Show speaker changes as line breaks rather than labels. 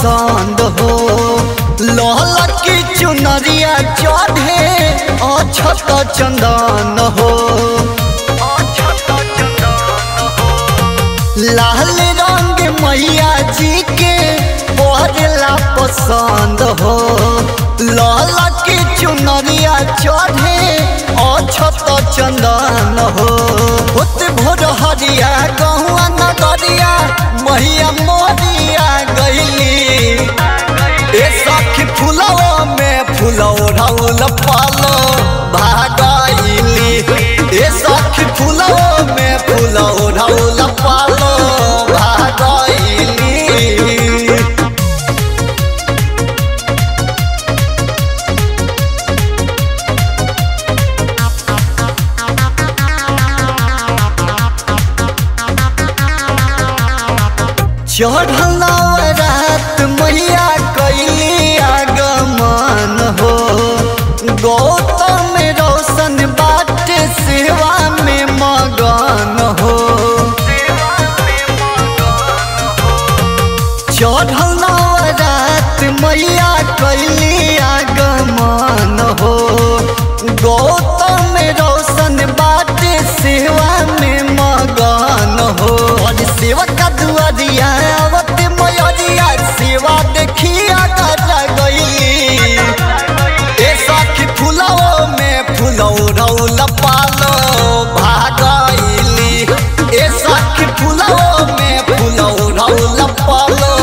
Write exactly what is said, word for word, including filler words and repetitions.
पसंद हो। लहला की चुनरिया चढ़े अछत चंदन हो। लाल रंग मैया जी के पहला पसंद हो। लहला की चुनरिया चढ़े अछत चंदन हो। होत भोर हरिया गहुआ नगरिया मैया मोरिया गईली। ए सखी फुलवा में फुलौ ढौल पालो भागईली। ए सखी फुलवा में फुलौ ढौल पालो भागईली। चढ़ल रात मैया कैली आगमन हो। गौतम रोशन बाट सेवा में मगन हो। चढ़ल रात मैया कैली आगमन हो। गौतम रोशन बाट सेवा में मगन हो। और सेवा का दुआरिया आवत मयरिया सेवा देखिया कर गई। ए सखी फुलवा में फुलौ ढौल पालो भागईली। ए सखी फुलवा में फुलौ ढौल पालो